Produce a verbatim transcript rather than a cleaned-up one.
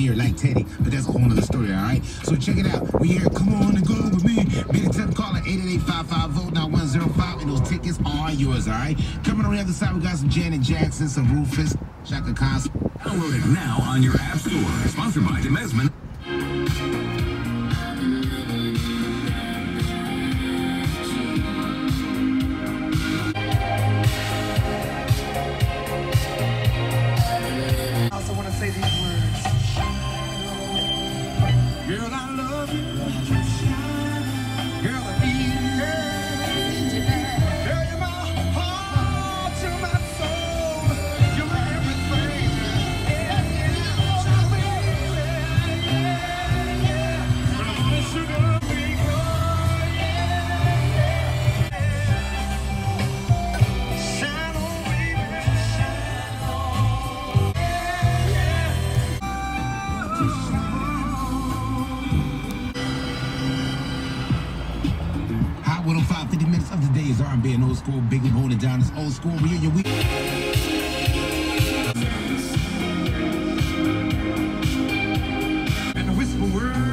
beard like Teddy, but that's a whole nother story, all right? So check it out. We here, come on and go with me. Make it to the call at eight eight eight, five five zero, nine one zero five, and those tickets are yours, all right? Coming on the other side, we got some Janet Jackson, some Rufus, Chaka Khan. Download it now on your app store. Sponsored by Demesman. I also want to say these words. Girl, I love you. Girl, I need you. Girl, you're my heart, you're my soul, you're my everything. Yeah, yeah, oh, baby, yeah, yeah. But I want sugar, baby, oh, yeah, yeah. Shine on, baby, shine on. Hot one oh five, fifty minutes of the day is R and B and old school. Big Whoop holding down this old school reunion week. And the whisper word.